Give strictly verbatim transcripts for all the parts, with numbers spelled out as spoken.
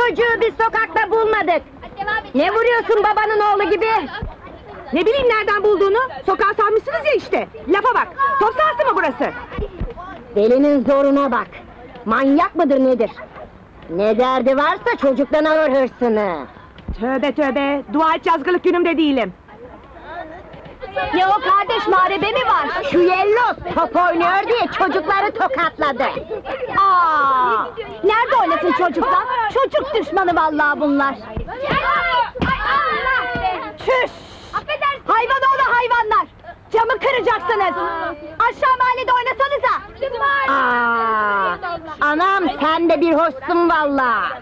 çocuğu biz sokakta bulmadık. Ne vuruyorsun babanın oğlu gibi? Ne bileyim nereden bulduğunu, sokağa salmışsınız ya işte! Lafa bak, top sahası mı burası? Delinin zoruna bak! Manyak mıdır nedir? Ne derdi varsa çocuktan alır hırsını! Tövbe tövbe, dua et yazgılık günümde değilim! Ne o kardeş, muharebe mi var? Şu yellos top oynuyor diye çocukları tokatladı! Aa! Nerede oynasın çocuklar? Çocuk düşmanı vallahi bunlar! Çüş! Hayvan oğlu hayvanlar! Camı kıracaksınız! Aşağı mahallede oynasanıza! Aa! Anam sen de bir hoşsun vallahi!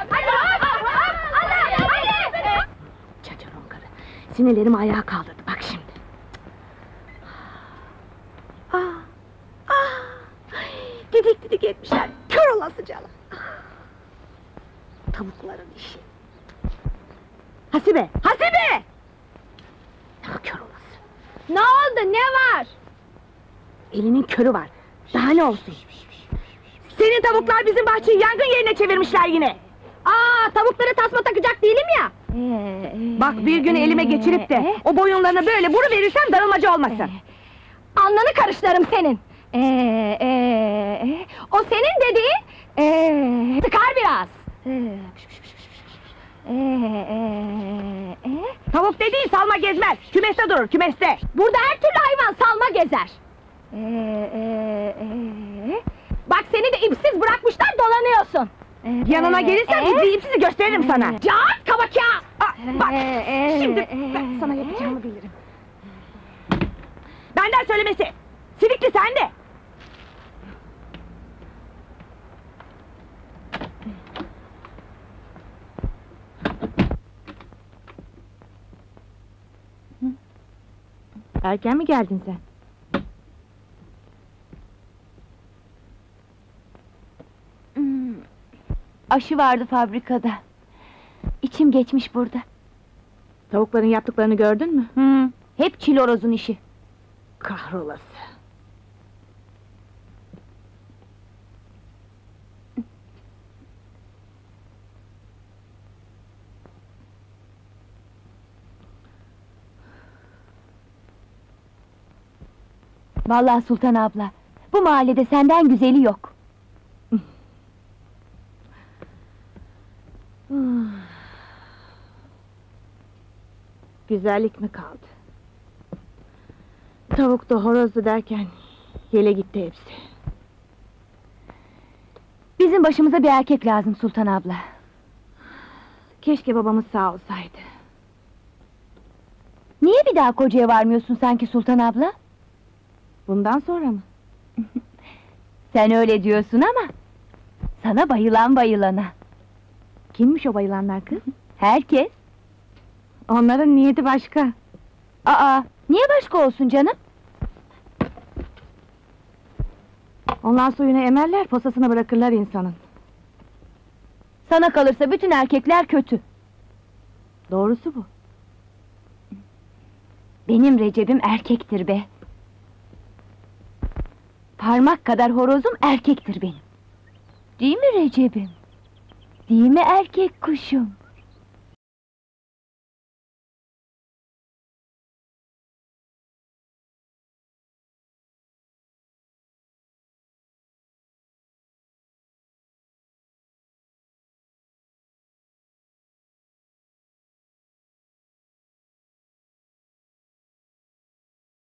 Çaçaron karı, sinirlerimi ayağa kaldırdı, bak şimdi! Ah! Ah! Didik didik etmişler, kör olasıcalar! Tavukların işi! Hasibe! Hasibe! Ah, kör olası! Ne oldu, ne var? Elinin körü var, daha ne olsun? Senin tavuklar bizim bahçeyi yangın yerine çevirmişler yine! Aa, tavuklara tasma takacak değilim ya! Bak bir gün elime geçirip de o boyunlarına böyle vuru verirsem darılmacı olmasın! Alnını karıştırırım senin! Ee, ee, o senin dediğin, ee, sıkar biraz! Ee, ee, ee, Tavuk dediğin salma gezmez, kümeste durur, kümeste! Burada her türlü hayvan salma gezer! Ee, ee, ee. Bak seni de ipsiz bırakmışlar, dolanıyorsun! Yanına gelirsen ee, bir ipsizi gösteririm sana! Can kabaka! Aa, bak, şimdi ben sana yapacağımı bilirim! Benden söylemesi! Sivikli sende! Erken mi geldin sen? Hmm. Aşı vardı fabrikada. İçim geçmiş burada. Tavukların yaptıklarını gördün mü? Hı. Hep çilorozun işi. Kahrolası! Vallahi Sultan abla, bu mahallede senden güzeli yok. Güzellik mi kaldı? Tavuk da horozdu derken yele gitti hepsi. Bizim başımıza bir erkek lazım Sultan abla. Keşke babamız sağ olsaydı. Niye bir daha kocaya varmıyorsun sanki Sultan abla? Bundan sonra mı? Sen öyle diyorsun ama sana bayılan bayılana. Kimmiş o bayılanlar kız? Herkes. Onların niyeti başka. Aa, niye başka olsun canım? Onlar suyunu emerler, posasına bırakırlar insanın. Sana kalırsa bütün erkekler kötü. Doğrusu bu. Benim Recep'im erkektir be. Parmak kadar horozum erkektir benim. Değil mi Recep'im? Değil mi erkek kuşum?